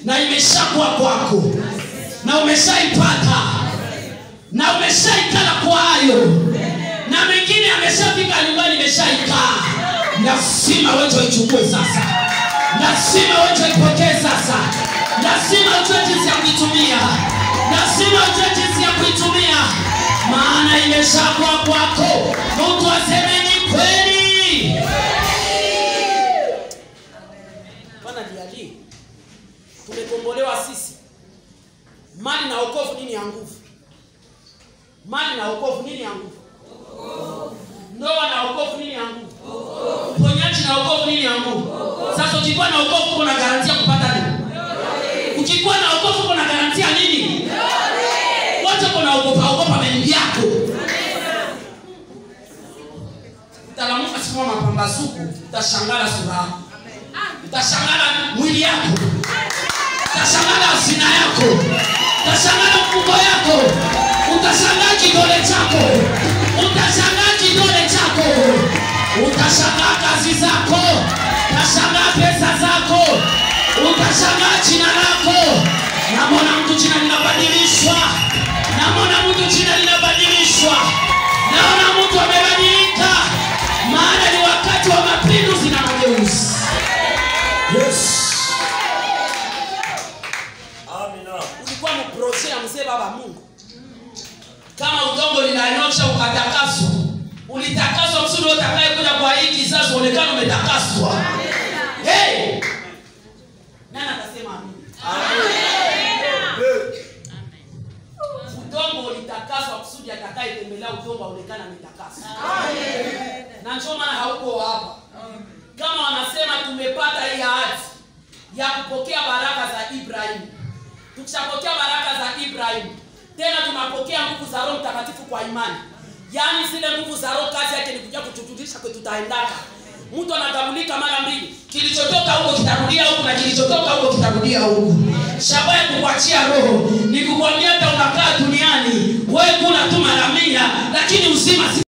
na imeshakuwa kwako, na umeshaipata, na umeshaikala kwayo, na mengine ameshafika nyumbani imeshaikaa. Lazima wewe uichukue sasa, lazima wewe uipokee sasa, lazima ujue jinsi ya kuitumia, lazima ujue jinsi ya kuitumia, maana imeshakuwa kwako. Mtu aseme ni kweli. Bwana diali, tumekombolewa sisi. Mali na wokovu nini ya nguvu? Mali na wokovu nini ya nguvu? Ndoa na wokovu nini ya nguvu? Uponyaji na wokovu nini ya nguvu? Sasa ukikuwa na wokovu kuna garantia kupata nini? Ukikuwa na wokovu kuna garantia nini? Wote kuna ogopa mengi yako. Utalamuka siku mapambazuku, utashangala sura. Utashangala mwili yako. Utashangala sina yako. Utashangala mfuko yako. Utashangaa kidole chako. Utashangaa kidole chako. Utashangaa kazi zako. Utashangaa pesa zako. Utashangaa jina lako. Naona mtu jina linabadilishwa. Naona mtu jina linabadilishwa. Naona mtu amebadilika. Maana ni wakati wa mapinduzi na mageuzi. Yes. Amina. Ulikuwa mproje ya mzee baba Mungu. Kama udongo linanyosha ukatakaswa, ulitakaswa msuri utakaye kuja kwa hii kizazi onekana umetakaswa. Hey! Nani atasema amina? Udongo ulitakaswa kusudi atakaye tembelea udongo aonekana ametakaswa. Na ndio maana hauko hapa. Kama wanasema tumepata hii ahadi ya kupokea baraka za Ibrahim. Tukishapokea baraka za Ibrahim, tena tunapokea nguvu za Roho Mtakatifu kwa imani. Yaani zile nguvu za Roho kazi yake ni kuja kutujulisha kwetu tutaendaka. Mtu anagabulika mara mbili. Kilichotoka huko kitarudia huko na kilichotoka huko kitarudia huko. Shabaha ya kukuachia roho ni kukuambia hata unakaa duniani wewe kuna tu mara 100 lakini uzima